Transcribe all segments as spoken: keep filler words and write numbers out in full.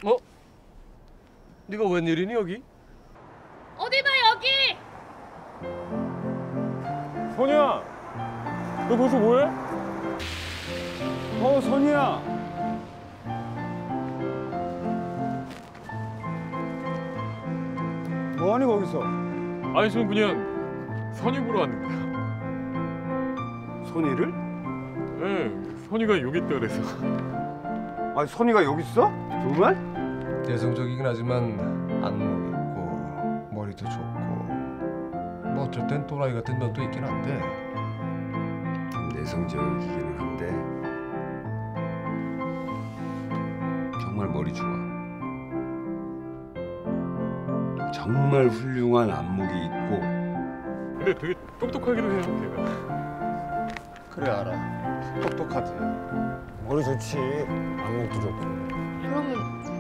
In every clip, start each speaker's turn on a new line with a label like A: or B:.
A: 어? 네가 웬일이니 여기?
B: 어디 봐 여기!
C: 선이야, 너 벌써 뭐해? 어, 선이야. 뭐하니 거기서?
D: 아니 저는 그냥 선이 보러 왔는데요.
C: 선이를?
D: 네, 선이가 여기 있다 그래서.
C: 아니 선이가 여기 있어? 정말?
A: 내성적이긴 하지만 안목 있고 머리도 좋고 뭐 어쩔 땐 또라이 같은 면도 있긴 한데
C: 내성적이기는 한데 정말 머리 좋아. 정말 훌륭한 안목이 있고.
D: 근데 되게 똑똑하기도 해요, 걔가.
A: 그래 알아. 똑똑하지.
C: 머리 좋지. 안목도 좋고.
B: 그러면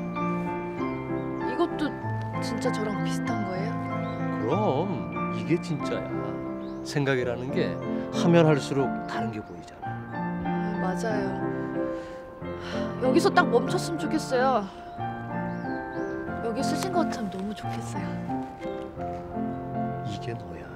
B: 이것도 진짜 저랑 비슷한 거예요?
E: 그럼 이게 진짜야. 생각이라는 게 하면 할수록 다른 게 보이잖아.
B: 아, 맞아요. 여기서 딱 멈췄으면 좋겠어요. 여기 쓰신 것 참 너무 좋겠어요.
E: 이게 너야.